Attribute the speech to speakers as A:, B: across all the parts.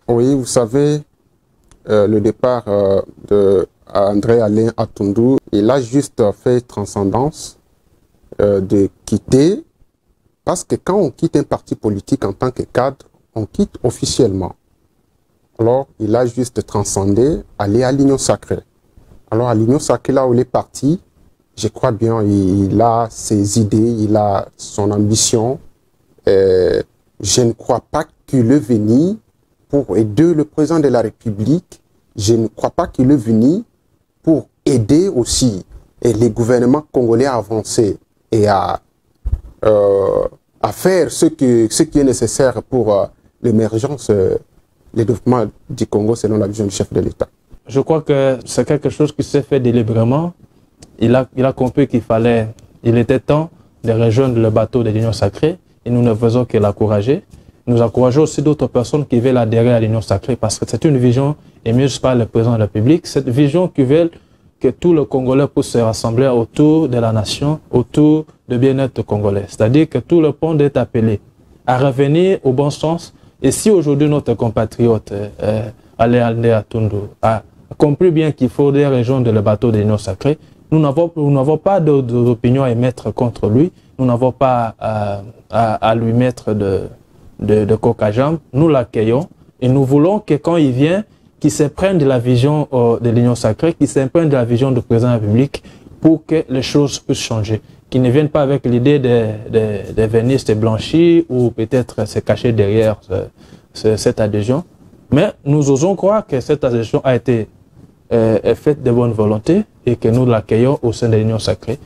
A: Oui, vous savez, le départ de André Alain Atundu, il a juste fait transcendance de quitter, parce que quand on quitte un parti politique en tant que cadre, on quitte officiellement. Alors, il a juste transcendé, aller à l'Union Sacrée. Alors, à l'Union Sacrée, là où il est parti, je crois bien, il a ses idées, il a son ambition. Je ne crois pas qu'il est venu pour aider le président de la République. Je ne crois pas qu'il est venu pour aider aussi les gouvernements congolais à avancer et à faire ce qui est nécessaire pour l'émergence, le développement du Congo selon la vision du chef de l'État.
B: Je crois que c'est quelque chose qui s'est fait délibérément. Il a compris il était temps de rejoindre le bateau de l'Union Sacrée et nous ne faisons que l'encourager. Nous encourageons aussi d'autres personnes qui veulent adhérer à l'Union Sacrée parce que c'est une vision émise par le président de la République. Cette vision qui veut que tout le Congolais puisse se rassembler autour de la nation, autour du bien-être congolais. C'est-à-dire que tout le monde est appelé à revenir au bon sens. Et si aujourd'hui notre compatriote Alain Atundu a compris bien qu'il faudrait rejoindre le bateau de l'Union Sacrée, nous n'avons pas d'opinion à émettre contre lui, nous n'avons pas à lui mettre de coq à jambe. Nous l'accueillons et nous voulons que quand il vient, qu'il s'imprègne de la vision de l'Union Sacrée, qu'il s'imprègne de la vision du président de la République pour que les choses puissent changer. Qu'il ne vienne pas avec l'idée de venir se blanchir ou peut-être se cacher derrière cette adhésion. Mais nous osons croire que cette adhésion a été faite de bonne volonté et que nous l'accueillons au sein de l'Union Sacrée.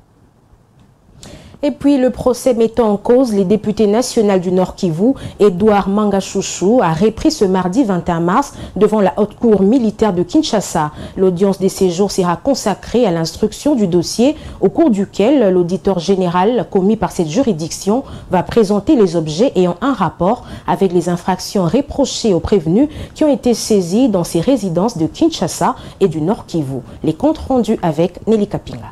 C: Et puis le procès mettant en cause les députés nationaux du Nord Kivu, Edouard Mangashushu, a repris ce mardi 21 mars devant la haute cour militaire de Kinshasa. L'audience des séjours sera consacrée à l'instruction du dossier au cours duquel l'auditeur général commis par cette juridiction va présenter les objets ayant un rapport avec les infractions reprochées aux prévenus qui ont été saisis dans ces résidences de Kinshasa et du Nord Kivu. Les comptes rendus avec Nelly Kapinga.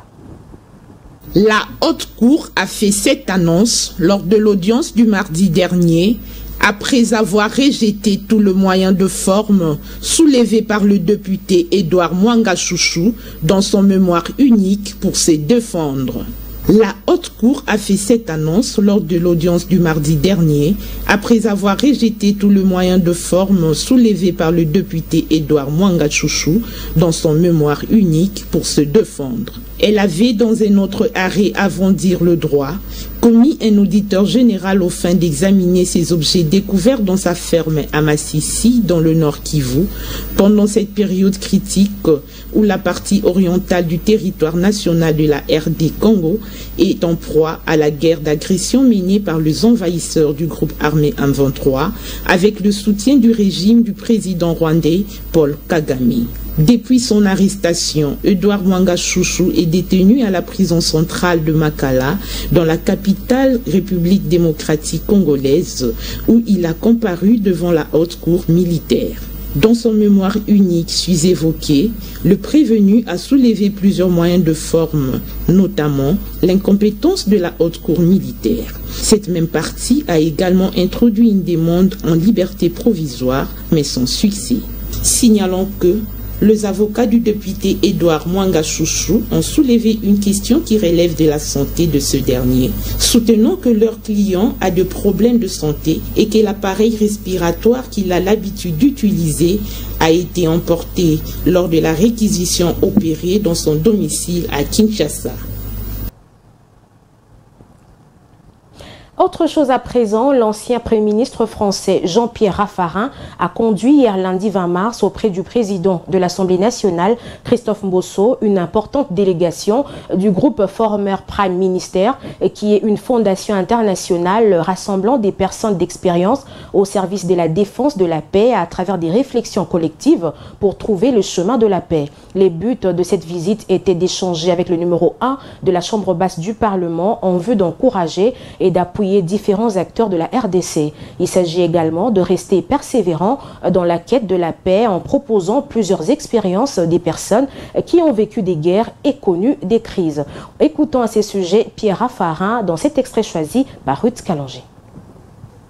D: La haute cour a fait cette annonce lors de l'audience du mardi dernier, après avoir rejeté tout le moyen de forme soulevé par le député Edouard Mangashushu dans son mémoire unique pour se défendre. La haute cour a fait cette annonce lors de l'audience du mardi dernier, après avoir rejeté tout le moyen de forme soulevé par le député Edouard Mangashushu dans son mémoire unique pour se défendre. Elle avait, dans un autre arrêt avant dire le droit, commis un auditeur général aux fins d'examiner ces objets découverts dans sa ferme à Massissi, dans le Nord Kivu, pendant cette période critique où la partie orientale du territoire national de la RD Congo est en proie à la guerre d'agression menée par les envahisseurs du groupe armé M23 avec le soutien du régime du président rwandais Paul Kagame. Depuis son arrestation, Edouard Mangashushu est détenu à la prison centrale de Makala, dans la capitale République démocratique congolaise, où il a comparu devant la haute cour militaire. Dans son mémoire unique sus-évoqué, le prévenu a soulevé plusieurs moyens de forme, notamment l'incompétence de la haute cour militaire. Cette même partie a également introduit une demande en liberté provisoire, mais sans succès. Signalons que les avocats du député Edouard Mangashushu ont soulevé une question qui relève de la santé de ce dernier, soutenant que leur client a de problèmes de santé et que l'appareil respiratoire qu'il a l'habitude d'utiliser a été emporté lors de la réquisition opérée dans son domicile à Kinshasa.
C: Autre chose à présent, l'ancien Premier ministre français Jean-Pierre Raffarin a conduit hier lundi 20 mars auprès du président de l'Assemblée nationale, Christophe Mbosso, une importante délégation du groupe Former Prime Minister, qui est une fondation internationale rassemblant des personnes d'expérience au service de la défense de la paix à travers des réflexions collectives pour trouver le chemin de la paix. Les buts de cette visite étaient d'échanger avec le numéro 1 de la Chambre basse du Parlement en vue d'encourager et d'appuyer différents acteurs de la RDC. Il s'agit également de rester persévérant dans la quête de la paix en proposant plusieurs expériences des personnes qui ont vécu des guerres et connu des crises. Écoutons à ces sujets Pierre Raffarin dans cet extrait choisi par Ruth Kalanger.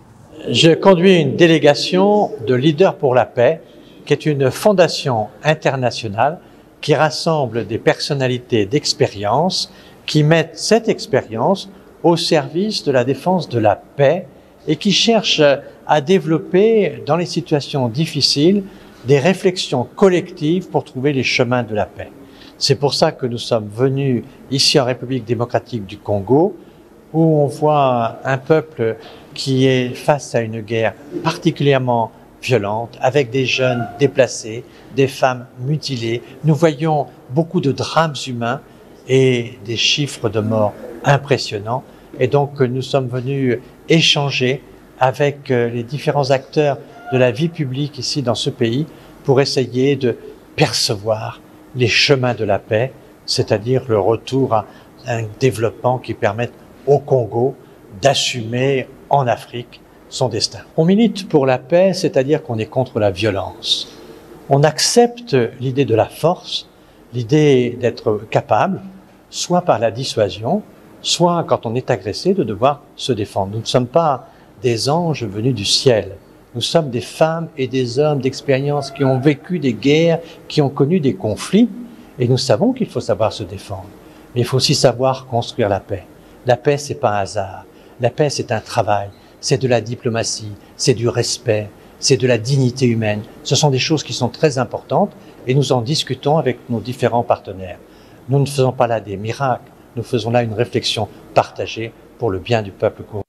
E: Je conduis une délégation de Leaders pour la paix, qui est une fondation internationale qui rassemble des personnalités d'expérience qui mettent cette expérience au service de la défense de la paix et qui cherchent à développer dans les situations difficiles des réflexions collectives pour trouver les chemins de la paix. C'est pour ça que nous sommes venus ici en République démocratique du Congo, où on voit un peuple qui est face à une guerre particulièrement violente, avec des jeunes déplacés, des femmes mutilées. Nous voyons beaucoup de drames humains et des chiffres de morts impressionnants. Et donc nous sommes venus échanger avec les différents acteurs de la vie publique ici dans ce pays pour essayer de percevoir les chemins de la paix, c'est-à-dire le retour à un développement qui permette au Congo d'assumer en Afrique son destin. On milite pour la paix, c'est-à-dire qu'on est contre la violence. On accepte l'idée de la force, l'idée d'être capable, soit par la dissuasion, soit quand on est agressé, de devoir se défendre. Nous ne sommes pas des anges venus du ciel. Nous sommes des femmes et des hommes d'expérience qui ont vécu des guerres, qui ont connu des conflits, et nous savons qu'il faut savoir se défendre. Mais il faut aussi savoir construire la paix. La paix, c'est pas un hasard. La paix, c'est un travail. C'est de la diplomatie, c'est du respect, c'est de la dignité humaine. Ce sont des choses qui sont très importantes et nous en discutons avec nos différents partenaires. Nous ne faisons pas là des miracles, nous faisons là une réflexion partagée pour le bien du peuple congolais.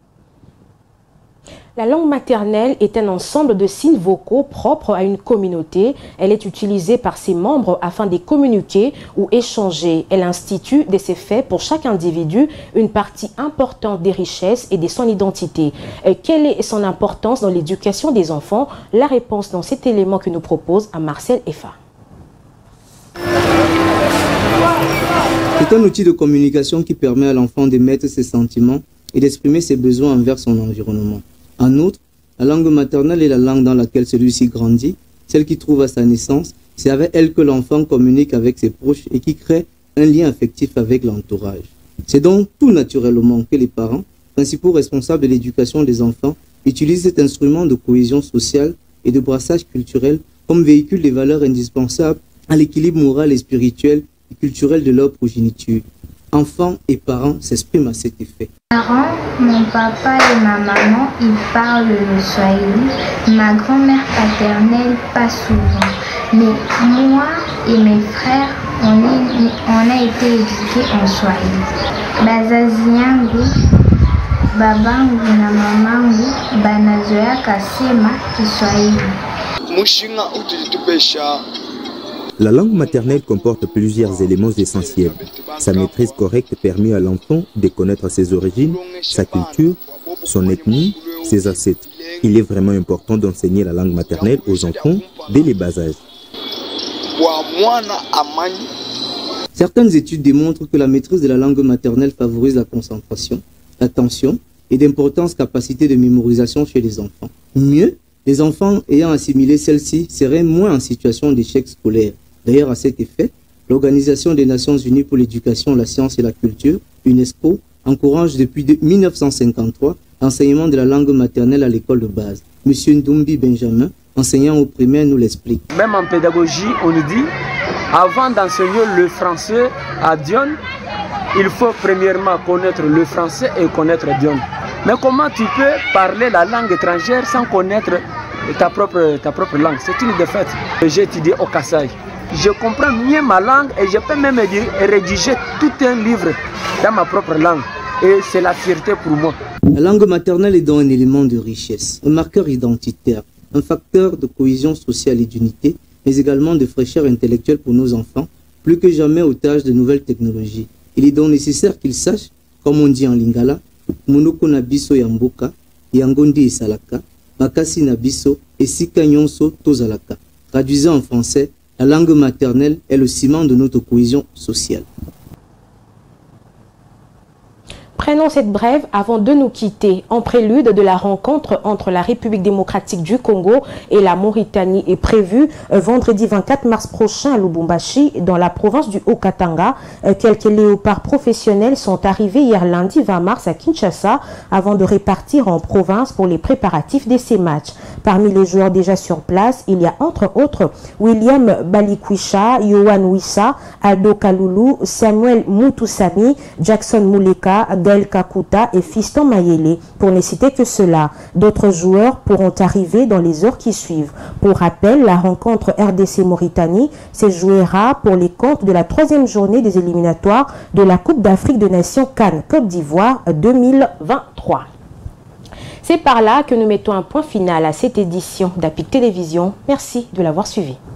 C: La langue maternelle est un ensemble de signes vocaux propres à une communauté. Elle est utilisée par ses membres afin de communiquer ou échanger. Elle institue de ces faits pour chaque individu une partie importante des richesses et de son identité. Quelle est son importance dans l'éducation des enfants? La réponse dans cet élément que nous propose à Marcel Effa.
F: C'est un outil de communication qui permet à l'enfant d'émettre ses sentiments et d'exprimer ses besoins envers son environnement. En outre, la langue maternelle est la langue dans laquelle celui-ci grandit, celle qui trouve à sa naissance. C'est avec elle que l'enfant communique avec ses proches et qui crée un lien affectif avec l'entourage. C'est donc tout naturellement que les parents, principaux responsables de l'éducation des enfants, utilisent cet instrument de cohésion sociale et de brassage culturel comme véhicule des valeurs indispensables à l'équilibre moral et spirituel et culturel de leur progéniture. Enfants et parents s'expriment à cet effet.
G: Parents, mon papa et ma maman, ils parlent le swahili. Ma grand-mère paternelle, pas souvent. Mais moi et mes frères, on a été éduqués en swahili. Bazazi yangu, babangu na mamangu, banazoea kasema kiswahili.
H: La langue maternelle comporte plusieurs éléments essentiels. Sa maîtrise correcte permet à l'enfant de connaître ses origines, sa culture, son ethnie, ses ancêtres. Il est vraiment important d'enseigner la langue maternelle aux enfants dès les bas âges.
F: Certaines études démontrent que la maîtrise de la langue maternelle favorise la concentration, l'attention et d'importantes capacités de mémorisation chez les enfants. Mieux, les enfants ayant assimilé celle-ci seraient moins en situation d'échec scolaire. D'ailleurs, à cet effet, l'Organisation des Nations Unies pour l'éducation, la science et la culture, UNESCO, encourage depuis 1953 l'enseignement de la langue maternelle à l'école de base. Monsieur Ndoumbi Benjamin, enseignant au primaire, nous l'explique.
I: Même en pédagogie, on nous dit, avant d'enseigner le français à Dion, il faut premièrement connaître le français et connaître Dion. Mais comment tu peux parler la langue étrangère sans connaître ta propre langue? C'est une défaite. J'ai étudié au Kassai. Je comprends mieux ma langue et je peux même rédiger tout un livre dans ma propre langue. Et c'est la fierté pour moi.
F: La langue maternelle est donc un élément de richesse, un marqueur identitaire, un facteur de cohésion sociale et d'unité, mais également de fraîcheur intellectuelle pour nos enfants, plus que jamais otages de nouvelles technologies. Il est donc nécessaire qu'ils sachent, comme on dit en lingala, Monoko na biso yamboka, yangondi isalaka, makasi na biso, esika nyonso tozalaka. Traduisant en français, la langue maternelle est le ciment de notre cohésion sociale.
C: Prenons cette brève avant de nous quitter. En prélude de la rencontre entre la République démocratique du Congo et la Mauritanie est prévue vendredi 24 mars prochain à Lubumbashi, dans la province du Haut-Katanga. Quelques léopards professionnels sont arrivés hier lundi 20 mars à Kinshasa avant de repartir en province pour les préparatifs de ces matchs. Parmi les joueurs déjà sur place, il y a entre autres William Balikwisha, Yohan Wissa, Aldo Kalulu, Samuel Mutusami, Jackson Muleka, Gaël Kakuta et Fiston Mayele, pour ne citer que cela. D'autres joueurs pourront arriver dans les heures qui suivent. Pour rappel, la rencontre RDC-Mauritanie se jouera pour les comptes de la 3e journée des éliminatoires de la Coupe d'Afrique des Nations CAN Côte d'Ivoire 2023. C'est par là que nous mettons un point final à cette édition d'APIC Télévision. Merci de l'avoir suivi.